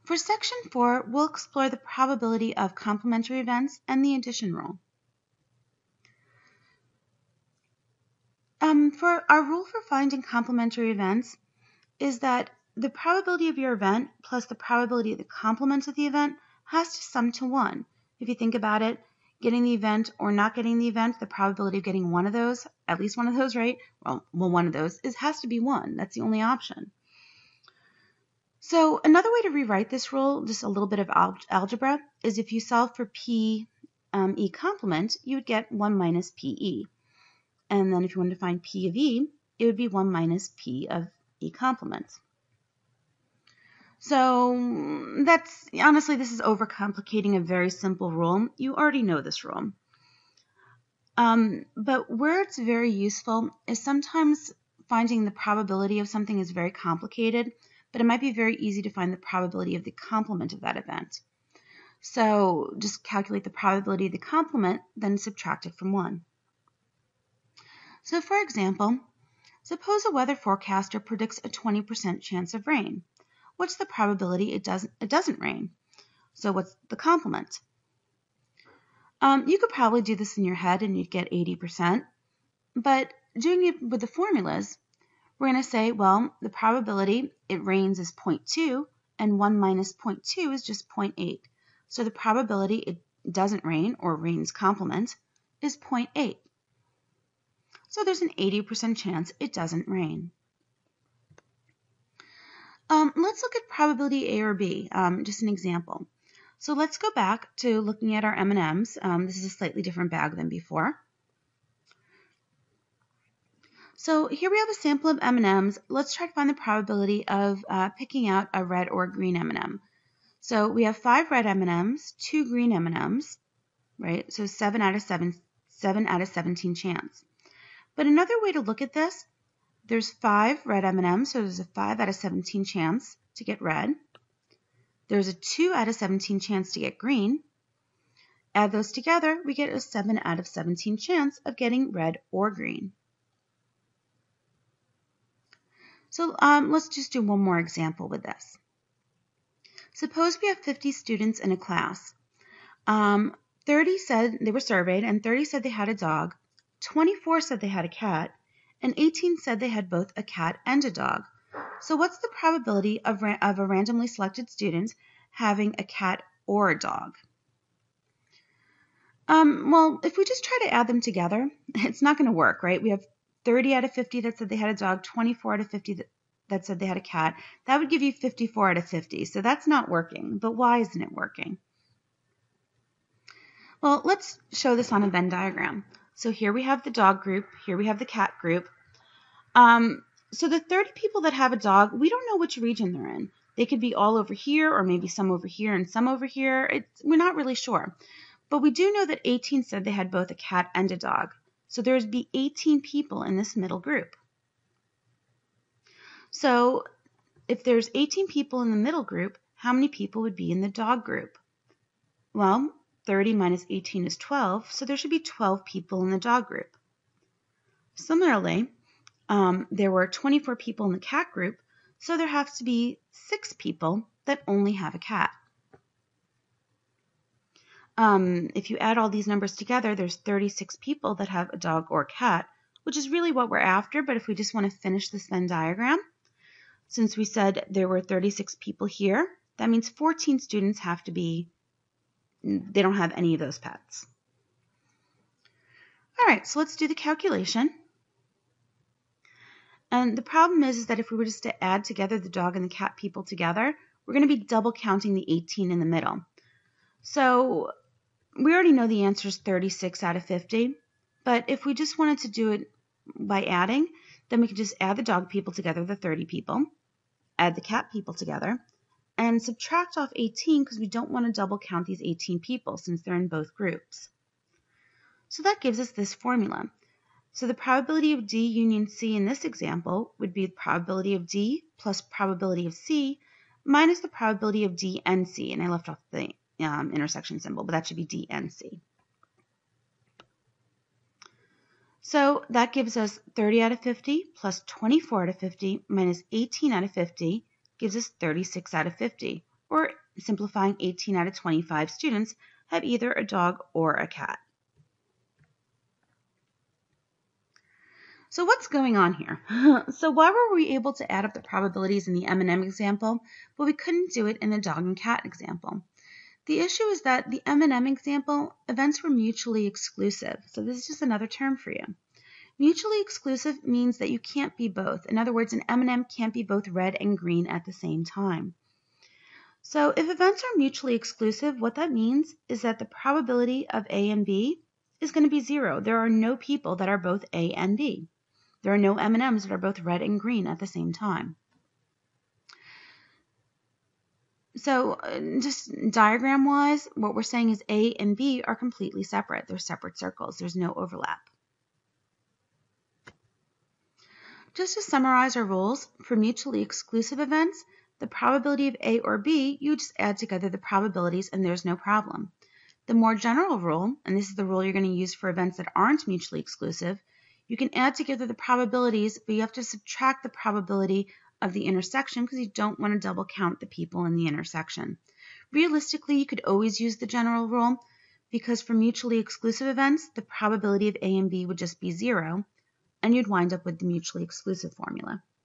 For section 4, we'll explore the probability of complementary events and the addition rule. For our rule for finding complementary events is that the probability of your event plus the probability of the complement of the event has to sum to 1. If you think about it, getting the event or not getting the event, the probability of getting one of those, at least one of those, right? Well, one of those has to be 1. That's the only option. So another way to rewrite this rule, just a little bit of algebra, is if you solve for P E complement, you would get 1 minus PE. And then if you wanted to find P of E, it would be 1 minus P of E complement. So that's, honestly, this is overcomplicating a very simple rule. You already know this rule. But where it's very useful is sometimes finding the probability of something is very complicated, but it might be very easy to find the probability of the complement of that event. So just calculate the probability of the complement, then subtract it from 1. So for example, suppose a weather forecaster predicts a 20% chance of rain. What's the probability it doesn't rain? So what's the complement? You could probably do this in your head and you'd get 80%, but doing it with the formulas, we're going to say, well, the probability it rains is 0.2 and 1 minus 0.2 is just 0.8. So the probability it doesn't rain or rain's complement is 0.8. So there's an 80% chance it doesn't rain. Let's look at probability A or B, just an example. So let's go back to looking at our M&Ms. This is a slightly different bag than before. So here we have a sample of M&Ms. Let's try to find the probability of picking out a red or green M&M. So we have 5 red M&Ms, 2 green M&Ms, right? So 7 out of 17 chance. But another way to look at this, there's 5 red M&Ms, so there's a 5 out of 17 chance to get red. There's a 2 out of 17 chance to get green. Add those together, we get a 7 out of 17 chance of getting red or green. So let's just do one more example with this. Suppose we have 50 students in a class. 30 said they were surveyed, and 30 said they had a dog. 24 said they had a cat, and 18 said they had both a cat and a dog. So what's the probability of a randomly selected student having a cat or a dog? Well, if we just try to add them together, it's not going to work, right? We have 30 out of 50 that said they had a dog, 24 out of 50 that said they had a cat. That would give you 54 out of 50, so that's not working. But why isn't it working? Well, let's show this on a Venn diagram. So here we have the dog group, here we have the cat group. So the 30 people that have a dog, we don't know which region they're in. They could be all over here, or maybe some over here and some over here. We're not really sure. But we do know that 18 said they had both a cat and a dog. So there'd be 18 people in this middle group. So if there's 18 people in the middle group, how many people would be in the dog group? Well, 30 minus 18 is 12, so there should be 12 people in the dog group. Similarly, there were 24 people in the cat group, so there has to be 6 people that only have a cat. If you add all these numbers together, there's 36 people that have a dog or cat, which is really what we're after. But if we just want to finish this Venn diagram, since we said there were 36 people here, that means 14 students have to be, they don't have any of those pets. All right, so let's do the calculation. And the problem is that if we were just to add together the dog and the cat people together, we're going to be double counting the 18 in the middle. So we already know the answer is 36 out of 50, but if we just wanted to do it by adding, then we could just add the dog people together, the 30 people, add the cat people together, and subtract off 18 because we don't want to double count these 18 people since they're in both groups. So that gives us this formula. So the probability of D union C in this example would be the probability of D plus probability of C minus the probability of D and C, and I left off the intersection symbol, but that should be D and C. So that gives us 30 out of 50 plus 24 out of 50 minus 18 out of 50 gives us 36 out of 50. Or simplifying 18 out of 25 students have either a dog or a cat. So what's going on here? So why were we able to add up the probabilities in the M&M example, but we couldn't do it in the dog and cat example? The issue is that the M&M example, events were mutually exclusive. So this is just another term for you. Mutually exclusive means that you can't be both. In other words, an M&M can't be both red and green at the same time. So if events are mutually exclusive, what that means is that the probability of A and B is going to be 0. There are no people that are both A and B. There are no M&Ms that are both red and green at the same time. So just diagram-wise, what we're saying is A and B are completely separate. They're separate circles. There's no overlap. Just to summarize our rules, for mutually exclusive events, the probability of A or B, you just add together the probabilities and there's no problem. The more general rule, and this is the rule you're going to use for events that aren't mutually exclusive, you can add together the probabilities, but you have to subtract the probability of the intersection because you don't want to double count the people in the intersection. Realistically, you could always use the general rule because for mutually exclusive events, the probability of A and B would just be 0, and you'd wind up with the mutually exclusive formula.